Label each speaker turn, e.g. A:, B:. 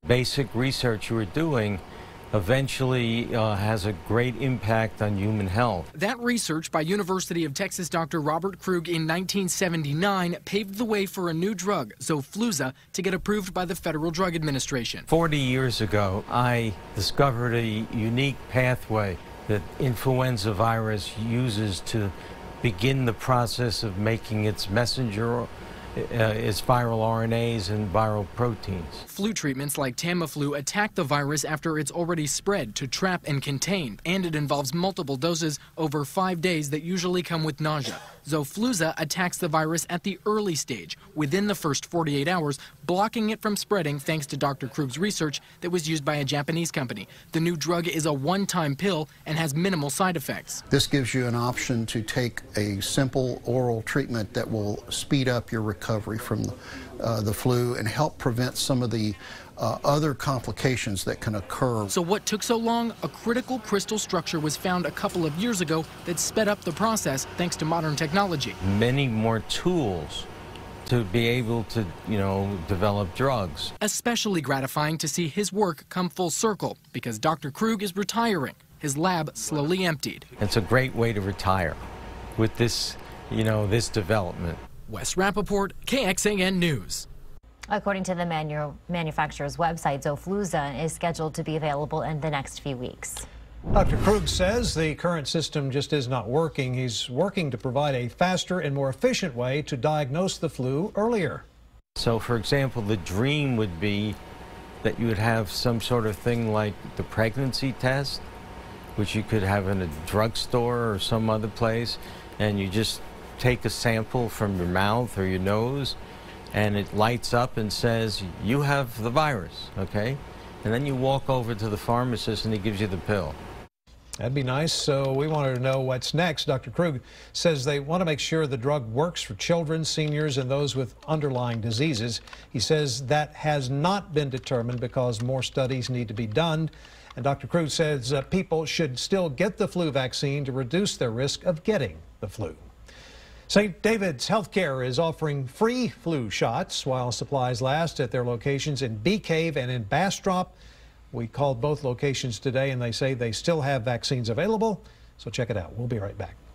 A: basic research you were doing eventually has a great impact on human health.
B: That research by University of Texas Dr. Robert Krug in 1979 paved the way for a new drug, Xofluza, to get approved by the Federal Drug Administration.
A: 40 years ago, I discovered a unique pathway that influenza virus uses to begin the process of making its messenger, its viral RNAs and viral proteins.
B: Flu treatments like Tamiflu attack the virus after it's already spread to trap and contain, and it involves multiple doses over 5 days that usually come with nausea. Xofluza attacks the virus at the early stage, within the first 48 hours, blocking it from spreading thanks to Dr. Krug's research that was used by a Japanese company. The new drug is a one-time pill and has minimal side effects.
C: This gives you an option to take a simple oral treatment that will speed up your recovery from the flu and help prevent some of the other complications that can occur.
B: So what took so long? A critical crystal structure was found a couple of years ago that sped up the process thanks to modern technology.
A: Many more tools to be able to, develop drugs.
B: Especially gratifying to see his work come full circle because Dr. Krug is retiring. His lab slowly emptied.
A: It's a great way to retire with this, this development.
B: Wes Rappaport, KXAN News.
D: According to the manufacturer's website, Xofluza is scheduled to be available in the next few weeks.
E: Dr. Krug says the current system just is not working. He's working to provide a faster and more efficient way to diagnose the flu earlier.
A: So, for example, the dream would be that you would have some sort of thing like the pregnancy test, which you could have in a drugstore or some other place, and you just take a sample from your mouth or your nose, and it lights up and says, you have the virus, okay? And then you walk over to the pharmacist and he gives you the pill.
E: That'd be nice. So we wanted to know what's next. Dr. Krug says they want to make sure the drug works for children, seniors, and those with underlying diseases. He says that has not been determined because more studies need to be done. And Dr. Krug says people should still get the flu vaccine to reduce their risk of getting the flu. St. David's Healthcare is offering free flu shots while supplies last at their locations in Bee Cave and in Bastrop. We called both locations today and they say they still have vaccines available. So check it out. We'll be right back.